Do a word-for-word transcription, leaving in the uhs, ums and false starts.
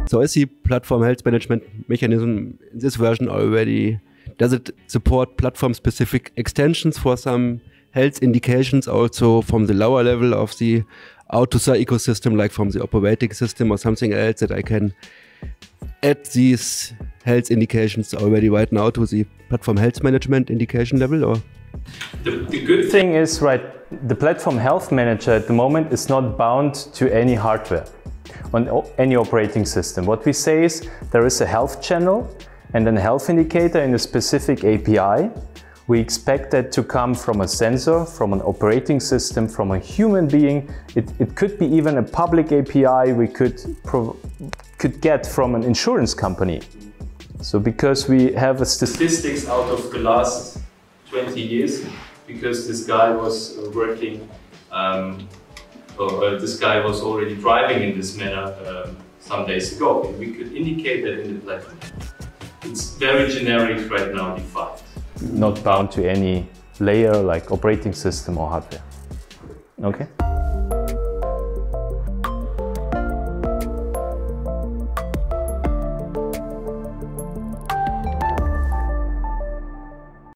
So is the platform health management mechanism in this version already, does it support platform-specific extensions for some health indications also from the lower level of the Autosar ecosystem, like from the operating system or something else that I can add these health indications already right now to the platform health management indication level? Or the, the good thing is, right, the platform health manager at the moment is not bound to any hardware on any operating system. What we say is there is a health channel and then a health indicator in a specific A P I. We expect that to come from a sensor, from an operating system, from a human being. It, it could be even a public A P I we could, could get from an insurance company. So because we have a statistics out of the last twenty years, because this guy was working, um, or uh, this guy was already driving in this manner um, some days ago. And we could indicate that in the platform. It's very generic right now defined. Not bound to any layer like operating system or hardware. Okay?